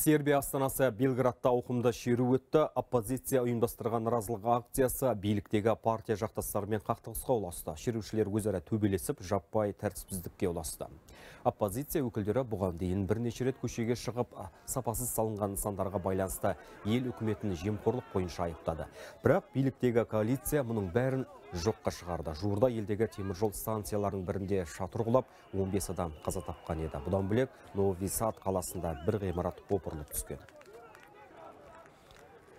Сербия астанасы Белградта ауқымды шеру өтті. Оппозиция ұйымдастырған наразылық акциясы биліктегі партия жақтастарымен қақтығысқа ұласты. Шерушілер өзара төбелесіп, жаппай тәртіпсіздікке ұласты. Оппозиция өкілдері бұған дейін бірнеше рет көшеге шығып, сапасыз салынған нысандарға байланысты ел үкіметін жемқорлық бойынша айыптады. Бірақ биліктегі коалиция мұның бәрін жоққа шығарды. Жуырда елдегі теміржол станцияларының бірінде шатыр құлап, 15 адам қаза тапқан еді. Бұдан бөлек Нови Сад қаласында бір ғимарат опырылып түскен.